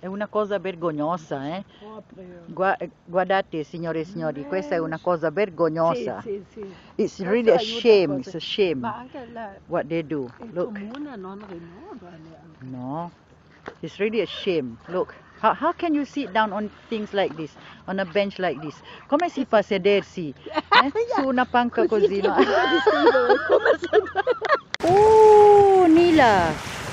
È una cosa vergognosa, eh? Proprio. Guardate, signore e signori, questa è una cosa vergognosa. Sì, sì, sì. It's Questo really a aiuta shame, cose. it's a shame Ma anche what they do. il Look, comune non rinnova neanche. no, it's really a shame. Look, how can you sit down on things like this, on a bench like this? Come si fa a sedersi? Su una panca così, no? Devo descrivere come se... Oh, Nila.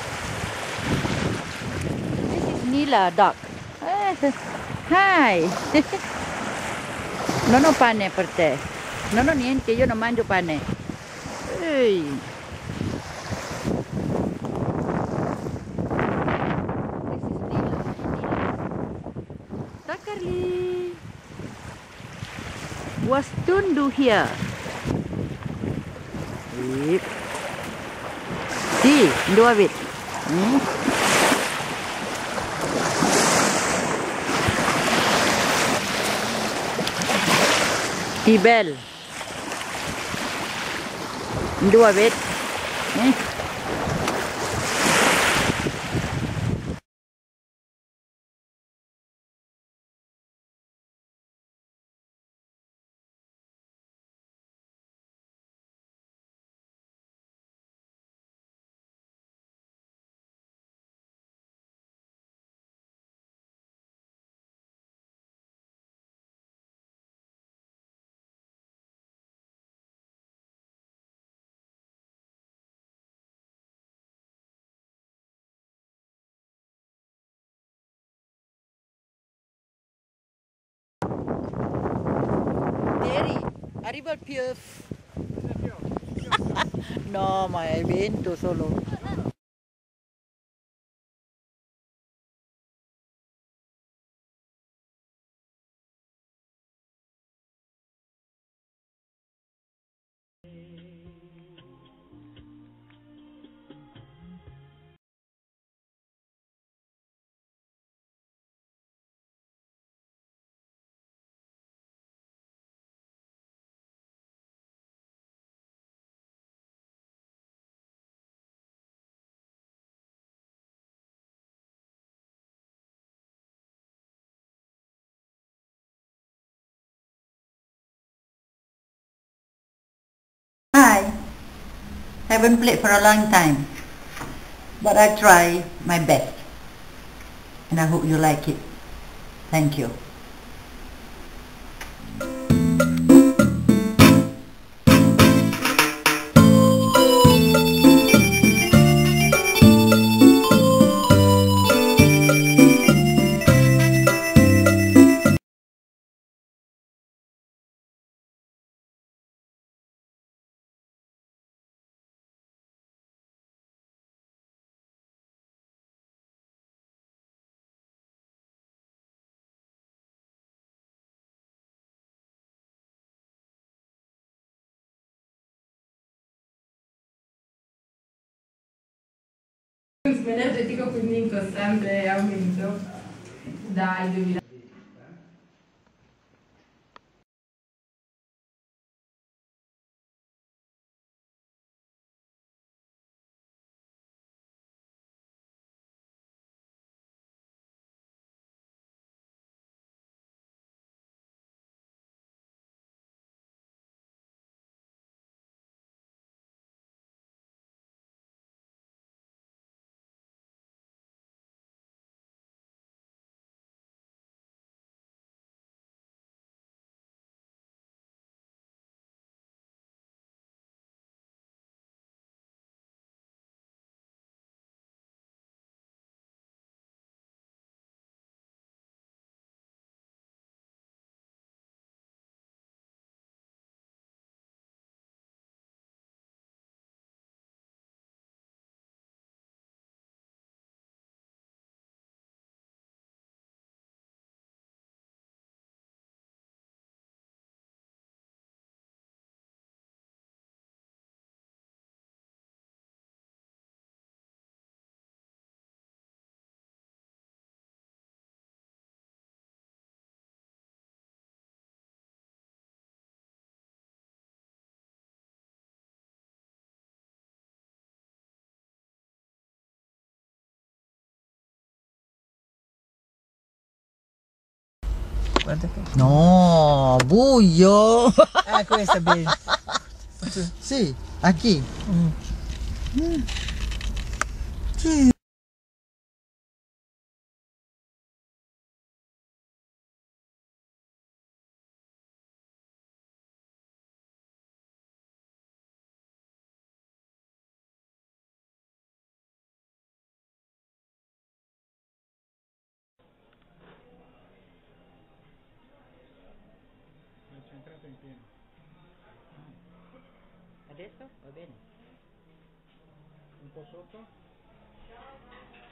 This is Nila duck. Hi. Non ho pane per te. Non ho niente, io non mangio pane. Ehi. This is Nila. Takarli. What's Tundu here? Yep. See, do a bit. Ibel. Do a bit. Terry, arriva il PF. No, ma è vento solo. Hi, haven't played for a long time, but I try my best, and I hope you like it. Thank you. Energetico quindi in costante aumento dal 2000. Guarda che... No, buio. Questa è bene. Sì, a chi? Sì. Adesso va bene. Un po' sotto?